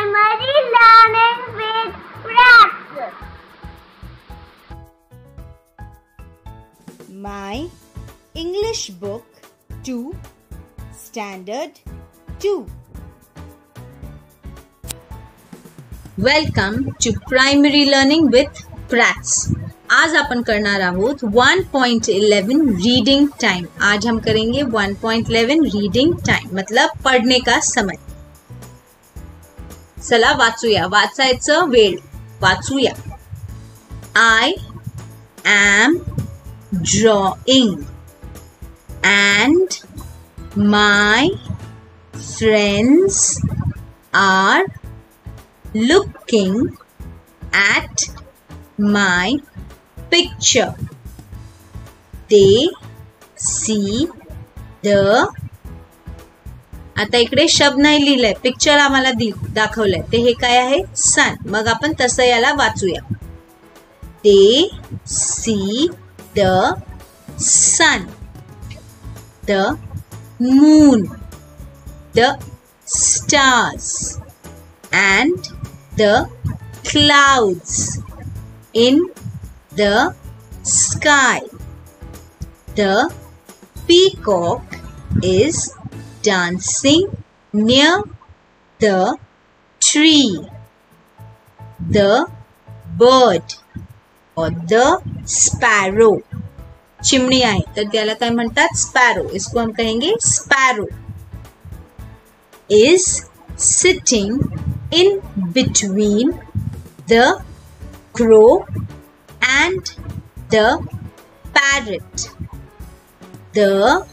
Primary learning with practice. My English book 2, Standard 2. Welcome to primary learning with Prax. आज आपण करणार आहोत 1.11 reading time. आज हम करेंगे 1.11 रीडिंग टाइम मतलब पढ़ने का समय. चला वाचूया. वाचायचं वेळ. वाचूया. I am drawing and my friends are looking at my picture. They see the. आता इकडे शब्द नाही लिहिलाय, पिक्चर आम्हाला दाखवलंय, ते हे काय आहे? सन. मग आपण तसं याला वाचूया. They see the sun, the moon, the stars and the clouds in the sky. The peacock is dancing near the tree. The bird or the sparrow, चिमणी आहे तर त्याला काय म्हणतात? स्पॅरो. इसको हम कहेंगे sparrow. is sitting in between the crow and the parrot. The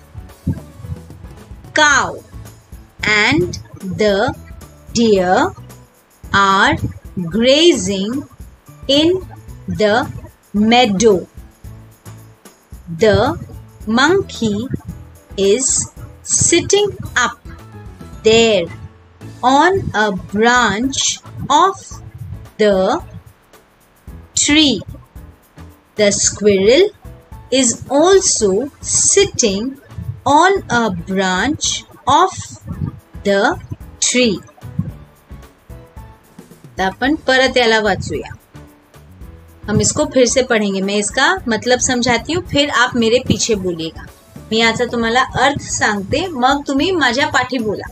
cow and the deer are grazing in the meadow. The monkey is sitting up there on a branch of the tree. The squirrel is also sitting on a branch of the tree. अपन परत याला वाचूया. हम इसको फिर से पढ़ेंगे. मैं इसका मतलब समझाती हूँ, फिर आप मेरे पीछे बोलिएगा. मी याचा तुम्हाला अर्थ सांगते, मग तुम्ही माझ्या पाठी बोला.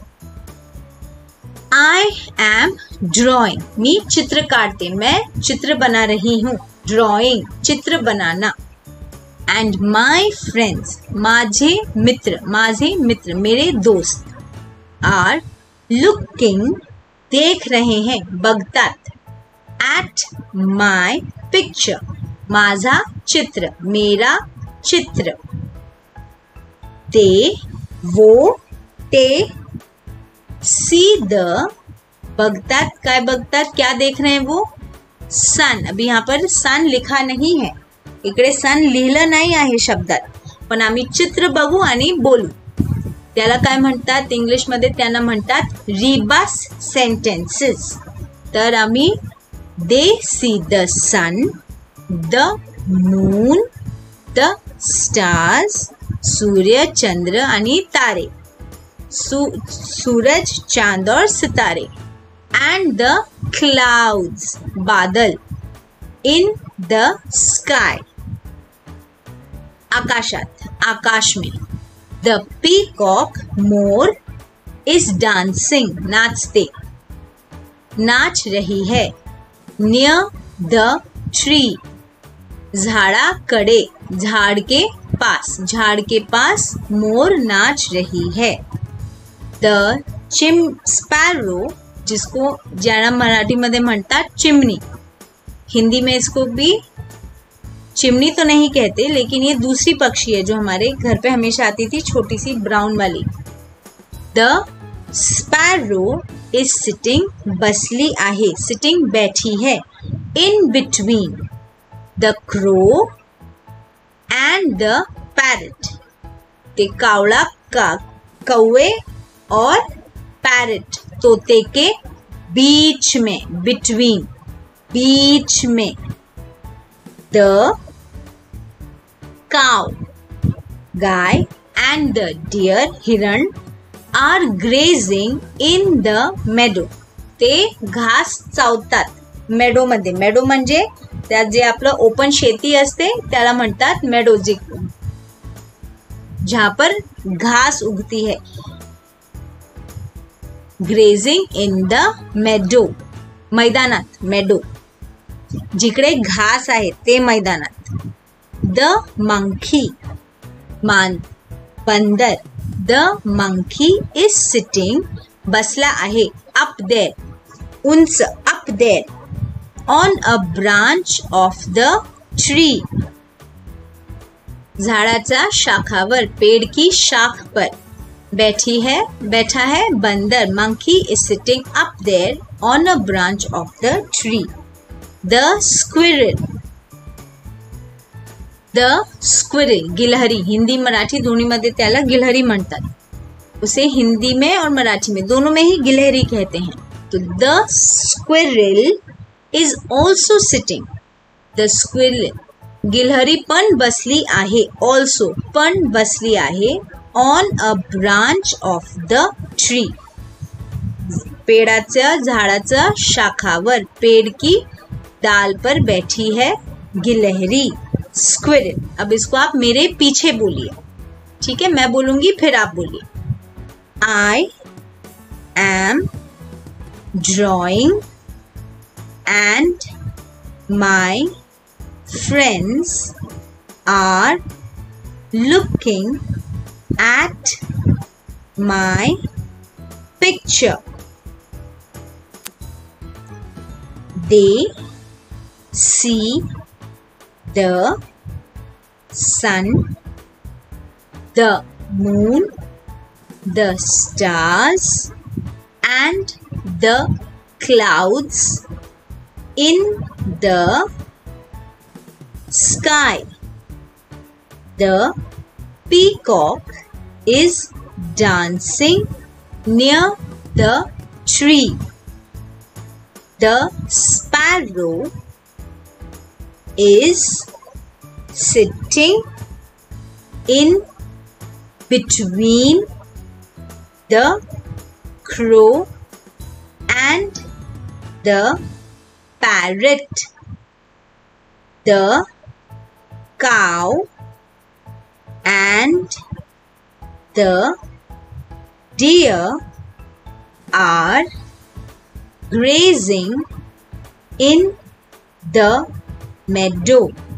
I am drawing. मी चित्र काटते, मैं चित्र बना रही हूँ. ड्रॉइंग, चित्र बनाना. And my friends, माझे मित्र, मेरे दोस्त, are looking, देख रहे हैं, बघतात, at my picture, माझा चित्र, मेरा चित्र. ते see the, बघतात, काय बघतात, क्या देख रहे हैं वो? सन. अभी यहाँ पर सन लिखा नाही है, इकडे सन लिहिलं नाही आहे शब्दात, पण आम्ही चित्र बघू आणि बोलू. त्याला काय म्हणतात? इंग्लिश मध्ये त्यांना म्हणतात रिबस सेंटेन्सेस. तर आम्ही they see the sun, the moon, the stars, सूर्य, चंद्र आणि तारे. सूरज, चांद और सितारे. and the clouds, बादल, in the sky, आकाशात, आकाश में. the peacock, more, is dancing, नाचते, नाच रही है. near the tree, झाड़ाकडे, झाड़ के पास मोर नाच रही है. the sparrow, जिसको ज्याला मराठी मध्ये म्हणतात चिमनी, हिंदी में इसको भी चिमनी तो नहीं कहते, लेकिन ये दूसरी पक्षी है जो हमारे घर पे हमेशा आती थी, छोटी सी ब्राउन वाली. the sparrow is sitting, बसली आहे, sitting बैठी है, in between the crow and the parrot, ते कावड़ा का कौवे और पैरट तोते के बीच में, between, बीच में. the cow, guy, and the deer, हिरण, are grazing in the meadow, ते घास चावतात मेडोमध्ये. मेडो म्हणजे त्यात जे आपलं ओपन शेती असते त्याला म्हणतात मेडो, जहां पर घास उगती है. ग्रेझिंग इन द मेडो, मैदानात. मेडो जिकडे घास आहे ते मैदानात. द मंकी, बंदर. द मंकी इज सिटिंग, बसला आहे. अप देर, उंच. Up there. On a branch of the tree, झाडाच्या शाखावर, पेड़ की शाख पर बैठा है बंदर. Monkey is sitting up there on a branch of the tree. The squirrel, गिलहरी. हिंदी मराठी दोन्हीमध्ये त्याला गिलहरी म्हणतात. उसे हिंदी में और मराठी में दोनों में ही गिलहरी कहते हैं. तो the squirrel is also sitting. The squirrel, गिलहरी पण बसली आहे. ऑल्सो, पण बसली आहे. On a branch of the tree, पेड़ाच्या झाडाच्या शाखावर, पेड़ की डाल पर बैठी है गिलहरी. स्क्विरल. अब इसको आप मेरे पीछे बोलिए, ठीक है? मैं बोलूंगी फिर आप बोलिए. I am drawing and my friends are looking at my picture. They see the sun, the moon, the stars, and the clouds in the sky. The peacock is dancing near the tree. The sparrow is sitting in between the crow and the parrot. The cow and the deer are grazing in the meadow.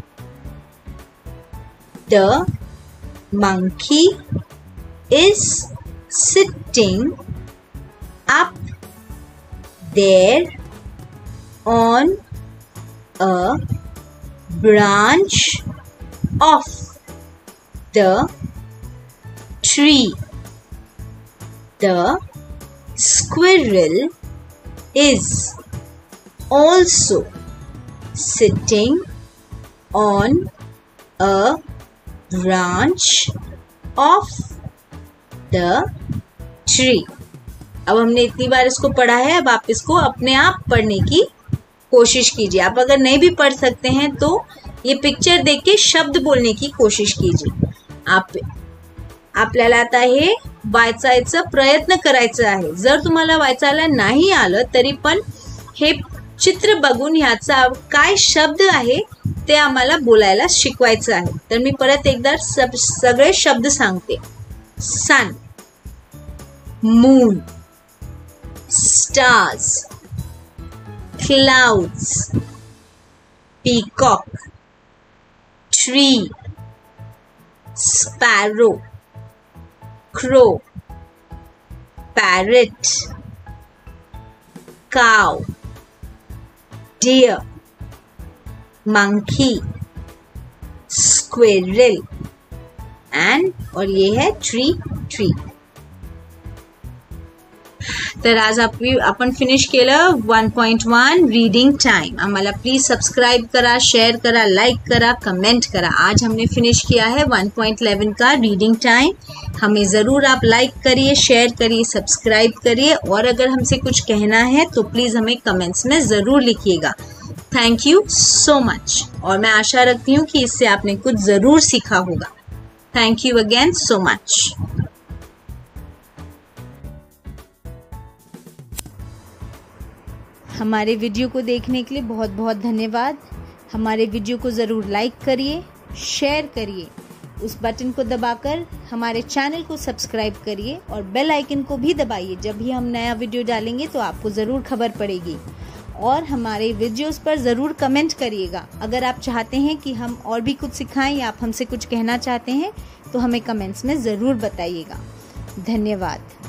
The monkey is sitting up there on a branch of the tree. The squirrel is also sitting on a branch of the tree. अब हमने इतनी बार इसको पढ़ा है, अब आप इसको अपने आप पढ़ने की कोशिश कीजिए. आप अगर नहीं भी पढ़ सकते हैं तो ये पिक्चर देख के शब्द बोलने की कोशिश कीजिए. आपल्याला आता हे वाचायचा प्रयत्न करायचा आहे. जर तुम्हाला वाचायला नाही आलं तरी पण हे चित्र बघून ह्याचा काय शब्द आहे ते आम्हाला बोलायला शिकवायचं आहे. तर मी परत एकदा सगळे शब्द सांगते. Sun, moon, stars, clouds, peacock, tree, sparrow, crow, parrot, cow, deer, monkey, squirrel and और ये है tree. तर आज आपण फिनिश केलं 1.1 रीडिंग टाइम. आम्हाला प्लीज सब्सक्राइब करा, शेयर करा, लाइक करा, कमेंट करा. आज हमने फिनिश किया है 1.11 का रीडिंग टाइम. हमें ज़रूर आप लाइक करिए, शेयर करिए, सब्सक्राइब करिए और अगर हमसे कुछ कहना है तो प्लीज़ हमें कमेंट्स में ज़रूर लिखिएगा. Thank you so much. और मैं आशा रखती हूँ कि इससे आपने कुछ ज़रूर सीखा होगा. Thank you again so much. हमारे वीडियो को देखने के लिए बहुत बहुत धन्यवाद। हमारे वीडियो को ज़रूर लाइक करिए, शेयर करिए, उस बटन को दबाकर हमारे चैनल को सब्सक्राइब करिए और बेल आइकन को भी दबाइए। जब भी हम नया वीडियो डालेंगे तो आपको ज़रूर खबर पड़ेगी। और हमारे वीडियोस पर ज़रूर कमेंट करिएगा। अगर आप चाहते हैं कि हम और भी कुछ सिखाएं या आप हमसे कुछ कहना चाहते हैं तो हमें कमेंट्स में ज़रूर बताइएगा। धन्यवाद।